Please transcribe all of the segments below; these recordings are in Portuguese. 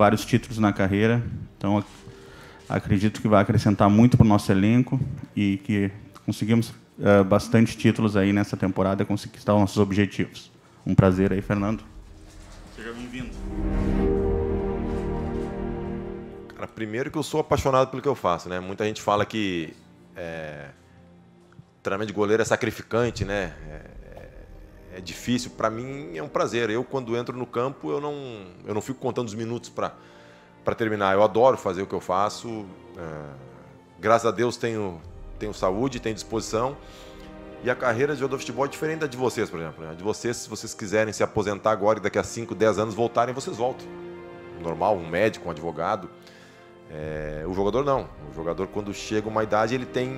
vários títulos na carreira. Então, acredito que vai acrescentar muito para o nosso elenco e que conseguimos bastante títulos aí nessa temporada e conquistar os nossos objetivos. Um prazer aí, Fernando. Seja bem-vindo. Cara, primeiro que eu sou apaixonado pelo que eu faço, né? Muita gente fala que treinamento de goleiro é sacrificante, né? É difícil. Para mim é um prazer. Eu, quando entro no campo, eu não fico contando os minutos para terminar. Eu adoro fazer o que eu faço. Graças a Deus tenho saúde, tenho disposição. E a carreira de jogador de futebol é diferente da de vocês, por exemplo. Né? De vocês, se vocês quiserem se aposentar agora e daqui a 5, 10 anos voltarem, vocês voltam. Normal, um médico, um advogado. O jogador não. O jogador, quando chega uma idade, ele tem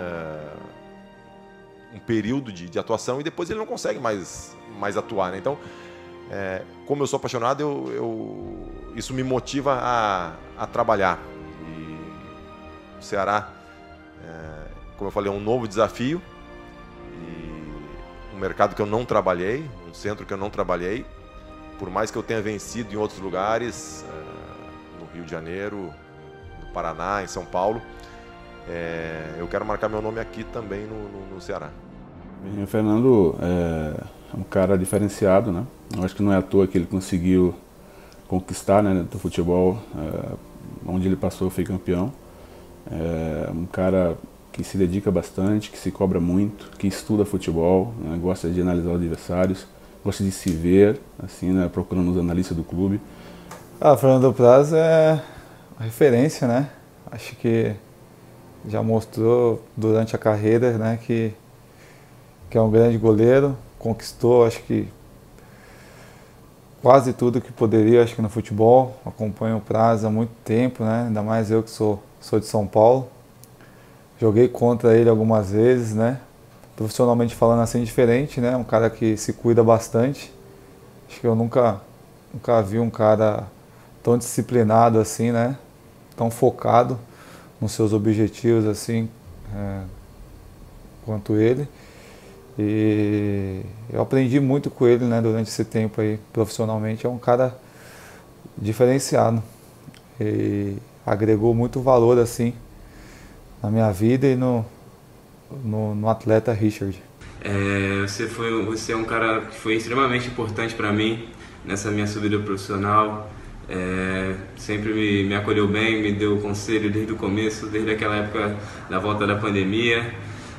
um período de atuação e depois ele não consegue mais atuar. Né? Então, como eu sou apaixonado, isso me motiva a trabalhar. E o Ceará, como eu falei, é um novo desafio. E um mercado que eu não trabalhei, um centro que eu não trabalhei. Por mais que eu tenha vencido em outros lugares, no Rio de Janeiro, no Paraná, em São Paulo, eu quero marcar meu nome aqui também no Ceará. O Fernando é um cara diferenciado, né? Eu acho que não é à toa que ele conseguiu conquistar, né, do futebol, onde ele passou, foi campeão. É um cara que se dedica bastante, que se cobra muito, que estuda futebol, né, gosta de analisar os adversários, gosta de se ver, assim, né, procurando os analistas do clube. Fernando Praz é uma referência, né? Acho que já mostrou durante a carreira, né, que é um grande goleiro, conquistou, acho que quase tudo que poderia, acho que no futebol. Acompanho o Praz há muito tempo, né? Ainda mais eu que sou de São Paulo. Joguei contra ele algumas vezes, né? Profissionalmente falando assim, diferente, né? Um cara que se cuida bastante. Acho que eu nunca vi um cara tão disciplinado assim, né? Tão focado nos seus objetivos assim, quanto ele. E eu aprendi muito com ele, né, durante esse tempo aí, profissionalmente. É um cara diferenciado e agregou muito valor assim na minha vida e no atleta Richard. Você é um cara que foi extremamente importante para mim nessa minha subida profissional. Sempre me acolheu bem, me deu conselho desde o começo, desde aquela época da volta da pandemia.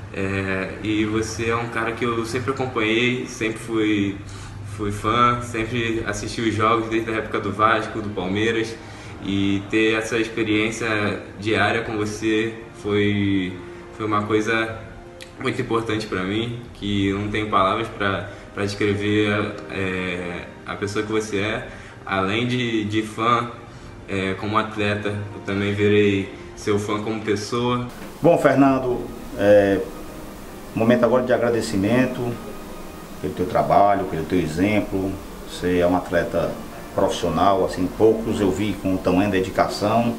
E você é um cara que eu sempre acompanhei, sempre fui fã, sempre assisti os jogos desde a época do Vasco, do Palmeiras. E ter essa experiência diária com você foi uma coisa muito importante para mim, que não tenho palavras para descrever a pessoa que você é. Além de fã, como atleta, eu também virei seu fã como pessoa. Bom, Fernando, momento agora de agradecimento pelo teu trabalho, pelo teu exemplo. Você é um atleta profissional, assim, poucos eu vi com tamanha dedicação,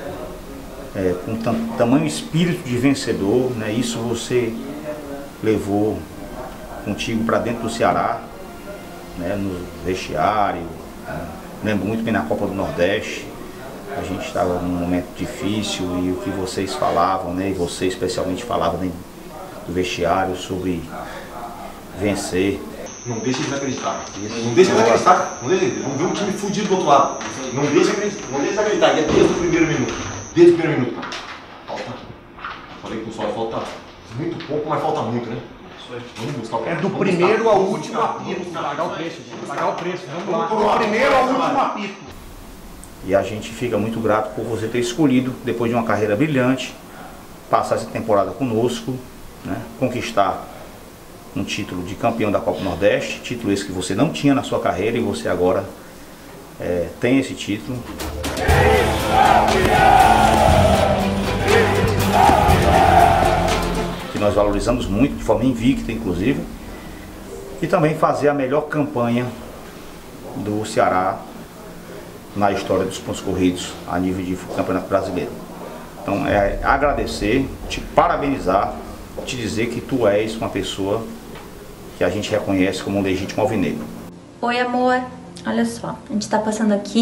com tamanho espírito de vencedor, né? Isso você levou contigo para dentro do Ceará, né? No vestiário, né? Lembro muito bem na Copa do Nordeste, a gente estava num momento difícil e o que vocês falavam, né? E você especialmente falava, né, do vestiário sobre vencer. Não deixa eles acreditar. Não deixa eles acreditar. Vamos ver um time fudido do outro lado. Não deixa eles acreditar. E é desde o primeiro minuto. Desde o primeiro minuto. Falta. Falei que o pessoal falta muito pouco, mas falta muito, né? Vamos buscar o do primeiro ao último apito. Pagar o preço, gente. Pagar o preço. Vamos lá. Do primeiro ao último apito. E a gente fica muito grato por você ter escolhido, depois de uma carreira brilhante, passar essa temporada conosco, né? Conquistar um título de campeão da Copa Nordeste, título esse que você não tinha na sua carreira e você agora tem esse título. Que nós valorizamos muito, de forma invicta inclusive, e também fazer a melhor campanha do Ceará na história dos pontos corridos a nível de campeonato brasileiro. Então agradecer, te parabenizar, te dizer que tu és uma pessoa que a gente reconhece como um legítimo alvinegro. Oi, amor. Olha só, a gente tá passando aqui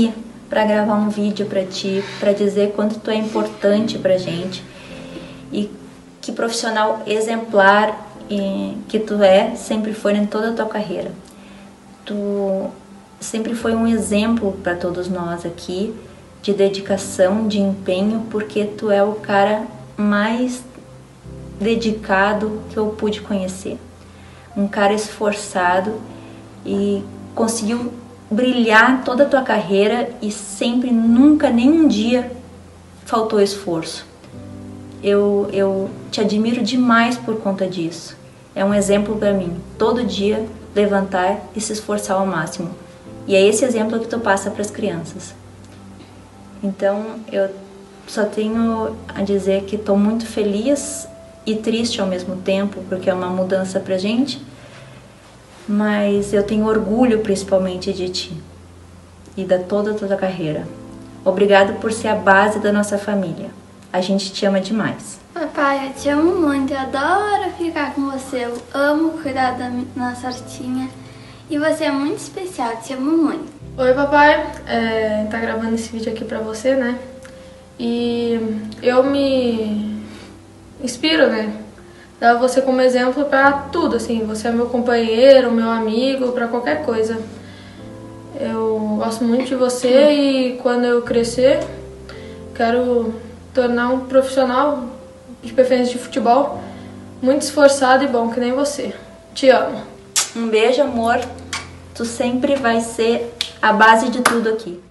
para gravar um vídeo para ti, para dizer quanto tu é importante pra gente e que profissional exemplar que tu sempre foi em toda a tua carreira. Tu sempre foi um exemplo para todos nós aqui de dedicação, de empenho, porque tu é o cara mais dedicado que eu pude conhecer. Um cara esforçado e conseguiu brilhar toda a tua carreira e sempre, nunca, nenhum dia faltou esforço. Eu te admiro demais por conta disso. É um exemplo para mim, todo dia levantar e se esforçar ao máximo. E é esse exemplo que tu passa para as crianças. Então, eu só tenho a dizer que estou muito feliz e triste ao mesmo tempo, porque é uma mudança pra gente, mas eu tenho orgulho principalmente de ti e da toda a tua carreira. Obrigado por ser a base da nossa família. A gente te ama demais. Papai, eu te amo muito, eu adoro ficar com você, eu amo cuidar da nossa hortinha e você é muito especial, te amo muito. Oi papai, tá gravando esse vídeo aqui pra você, né? E eu me inspiro, né? Dá você como exemplo pra tudo, assim, você é meu companheiro, meu amigo, pra qualquer coisa. Eu gosto muito de você e quando eu crescer, quero tornar um profissional, de preferência de futebol, muito esforçado e bom, que nem você. Te amo. Um beijo, amor. Tu sempre vai ser a base de tudo aqui.